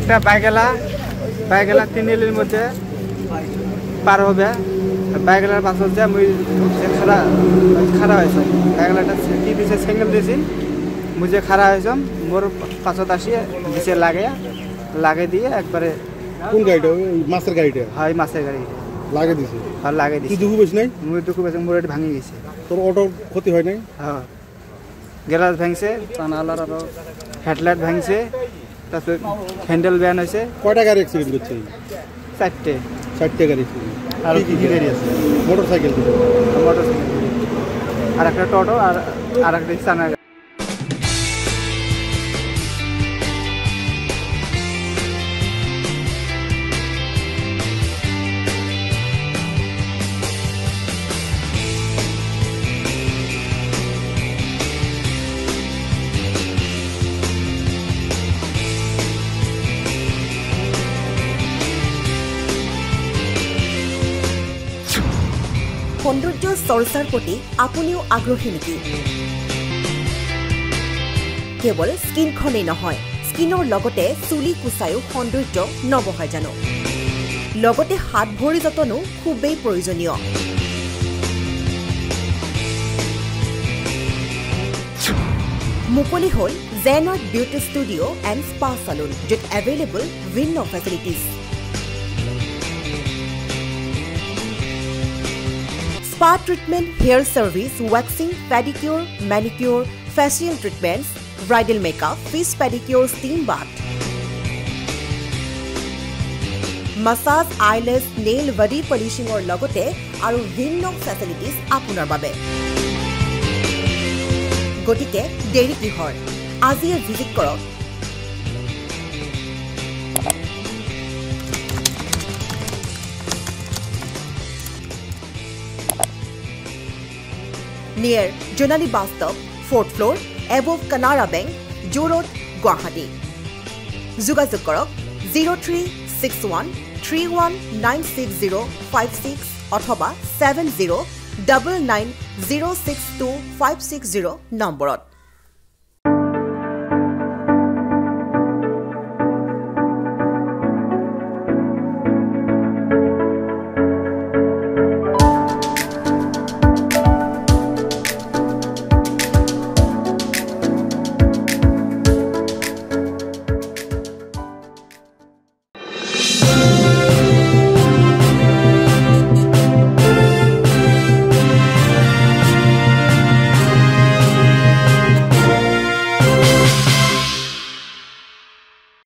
একটা বাইগেলা 3 এলির মধ্যে পার হবে বাইগেলার পাছত যে মুই খাড়া হয়েছে বাইগেলাটা কি দিছে সিঙ্গেল দিয়েছি মুই যে খাড়া হয়েছম মোর পাছত আসিয়ে দিছে লাগে দিয়ে একবারে কোন গাড়িটা মাছের গাড়িটা হয় মাছের গাড়ি লাগে দিছে তুই দুঃখ পেয়েছিস নাই মুই দুঃখ পেয়েছি মোর এটা ভাঙি গেছে তোর অটো ক্ষতি হয় নাই হ্যাঁ গ্লাস ভাঙছে পানালার আর হেডলাইট ভাঙছে তারপর হ্যান্ডেল ব্যান হয়েছে কয়টা গাড়ি অ্যাক্সিডেন্ট করছে 4টে গাড়ি আর কি গাড়ি আছে মোটরসাইকেল আর একটা টোটো আর একটা চানা সৌন্দৰ্য চৰ্চাৰ প্ৰতি আপুনিও আগ্ৰহী নেকি কেৱল স্কিনখনেই নহয় স্কিনৰ লগতে চুলি কুচায়ো সৌন্দৰ্য নবহায় জানো লগতে হাত ভৰি যতনো খুবেই প্ৰয়োজনীয় মুকলি হ'ল জেনাৰ্ড বিউটি ষ্টুডিঅ' এণ্ড স্পা চালুন য'ত এভেইলেবল ভিন্ন facilities Spa treatment, hair service, waxing, pedicure, manicure, facial treatments, bridal makeup, fish pedicure, steam bath. Massage, eyelash, nail, body polishing or logote aru vinno facilities apunar babe. Gotike deri ki hor. Ajiye visit korok. Near Jonali Bus Stop, 4th floor, above Canara Bank, Joo Road, Guwahati. Jogajog korok 0361 319606 অথবা 7099062560 নম্বৰত